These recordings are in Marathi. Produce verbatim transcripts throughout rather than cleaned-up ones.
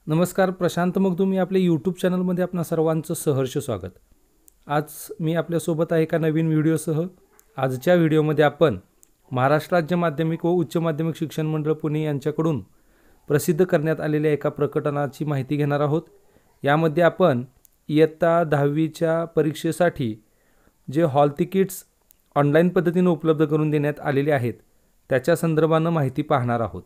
नमस्कार, प्रशांत मगदूम या आपल्या यूट्यूब चॅनलमध्ये आपणा सर्वांचं सहर्ष स्वागत। आज मी आपल्यासोबत आहे एका नवीन व्हिडिओसह। आजच्या व्हिडिओमध्ये आपण महाराष्ट्र राज्य माध्यमिक व उच्च माध्यमिक शिक्षण मंडळ पुणे यांच्याकडून प्रसिद्ध करण्यात आलेल्या एका प्रकटनाची माहिती घेणार आहोत। यामध्ये आपण इयत्ता दहावीच्या परीक्षेसाठी जे हॉल तिकीट्स ऑनलाईन पद्धतीने उपलब्ध करून देण्यात आलेले आहेत त्याच्या संदर्भाने माहिती पाहणार आहोत।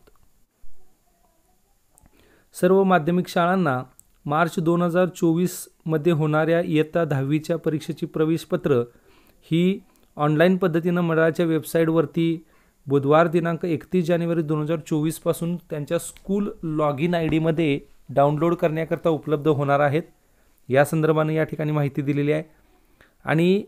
सर्व माध्यमिक शाळांना मार्च दोन हजार चोवीस मध्ये होणाऱ्या इयत्ता दहावीच्या परीक्षेची प्रवेशपत्र ही ऑनलाईन पद्धतीने मंडळाच्या वेबसाईटवरती बुधवार दिनांक एकतीस जानेवारी दोन हजार चोवीस पासून त्यांच्या स्कूल लॉग इन आय डीमध्ये डाउनलोड करण्याकरता उपलब्ध होणार आहेत। या संदर्भाने या ठिकाणी माहिती दिलेली आहे। आणि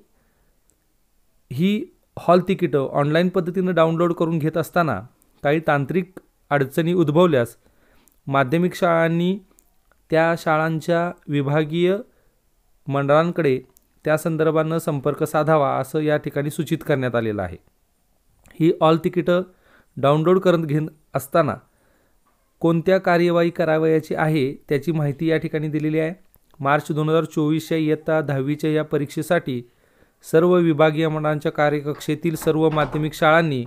ही हॉल तिकीट ऑनलाईन पद्धतीने डाउनलोड करून घेत असताना काही तांत्रिक अडचणी उद्भवल्यास माध्यमिक शाळांनी त्या शाळांच्या विभागीय मंडळांकडे त्या संदर्भाने संपर्क साधावा असं या ठिकाणी सूचित करण्यात आलेलं आहे। ही हॉल तिकीट डाउनलोड करत घेत असताना कोणत्या कार्यवाही करावयाची आहे त्याची माहिती या ठिकाणी दिलेली आहे। मार्च दोन हजार चोवीसच्या इयत्ता दहावीच्या या परीक्षेसाठी सर्व विभागीय मंडळांच्या कार्यकक्षेतील सर्व माध्यमिक शाळांनी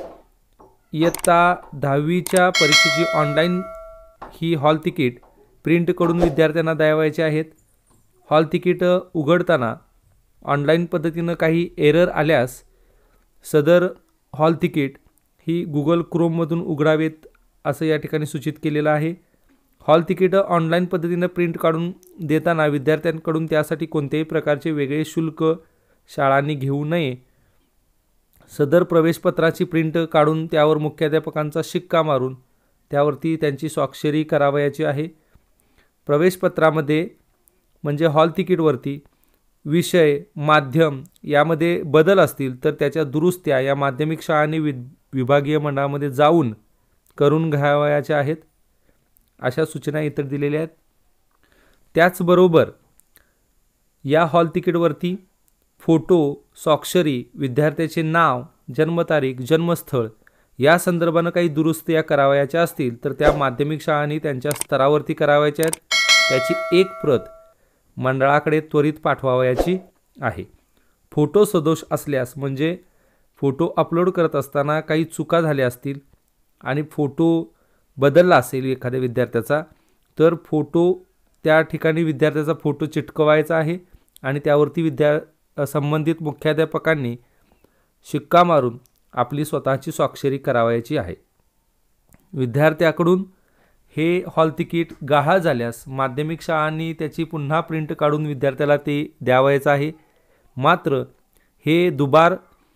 इयत्ता दहावीच्या परीक्षेची ऑनलाईन ही हॉल तिकीट प्रिंट करून विद्यार्थ्यांना द्यावयाचे आहेत। हॉल तिकीट उघडताना ऑनलाईन पद्धतीने काही एरर आल्यास सदर हॉल तिकीट ही गुगल क्रोममधून उघडावेत असं या ठिकाणी सूचित केलेलं आहे। हॉल तिकीट ऑनलाईन पद्धतीने प्रिंट काढून देताना विद्यार्थ्यांकडून त्यासाठी कोणत्याही प्रकारचे वेगळे शुल्क शाळांनी घेऊ नये। सदर प्रवेशपत्राची प्रिंट काढून त्यावर मुख्याध्यापकांचा शिक्का मारून त्यावरती त्यांची स्वाक्षरी करावयाची आहे। प्रवेशपत्रामध्ये म्हणजे हॉल तिकीटवरती विषय माध्यम यामध्ये बदल असतील तर त्याच्या दुरुस्त्या या माध्यमिक शाळांनी वि विभागीय मंडळामध्ये जाऊन करून घ्यावयाच्या आहेत अशा सूचना इतर दिलेल्या आहेत। त्याचबरोबर या हॉल तिकीटवरती फोटो, स्वाक्षरी, विद्यार्थ्याचे नाव, जन्मतारीख, जन्मस्थळ या संदर्भाने काही दुरुस्त्या करावयाच्या असतील तर त्या माध्यमिक शाळांनी त्यांच्या स्तरावरती करावयाच्या आहेत। त्याची एक प्रत मंडळाकडे त्वरित पाठवावयाची आहे। फोटो सदोष असल्यास म्हणजे फोटो अपलोड करत असताना काही चुका झाल्या असतील आणि फोटो बदलला असेल एखाद्या विद्यार्थ्याचा तर फोटो त्या ठिकाणी विद्यार्थ्याचा फोटो चिटकवायचा आहे आणि त्यावरती विद्या संबंधित मुख्याध्यापकांनी शिक्का मारून आपली स्वतःची स्वाक्षरी करावयाची आहे। विद्यार्थ्याकडून हे हॉल तिकीट गहाळ झाल्यास माध्यमिक शाळांनी त्याची पुन्हा प्रिंट काढून विद्यार्थ्याला ते द्यावयाचं आहे। मात्र हे दुबार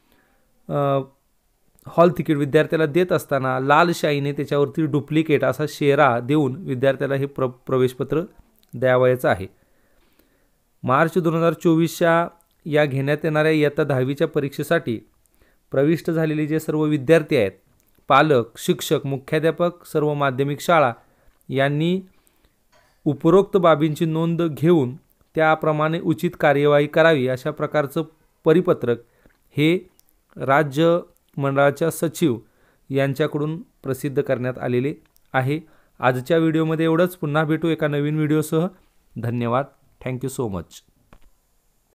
हॉल तिकीट विद्यार्थ्याला देत असताना लाल शाईने त्याच्यावरती डुप्लिकेट असा शेरा देऊन विद्यार्थ्याला हे प्र प्रवेशपत्र द्यावयाचं आहे। मार्च दोन हजार चोवीसच्या या घेण्यात येणाऱ्या इयत्ता दहावीच्या परीक्षेसाठी प्रविष्ट झालेले जे सर्व विद्यार्थी आहेत, पालक, शिक्षक, मुख्याध्यापक, सर्व माध्यमिक शाळा यांनी उपरोक्त बाबींची नोंद घेऊन त्याप्रमाणे उचित कार्यवाही करावी अशा प्रकारचं परिपत्रक हे राज्य मंडळाच्या सचिव यांच्याकडून प्रसिद्ध करण्यात आलेले आहे। आजच्या व्हिडिओमध्ये एवढंच। पुन्हा भेटू एका नवीन व्हिडिओसह। धन्यवाद। Thank you so much.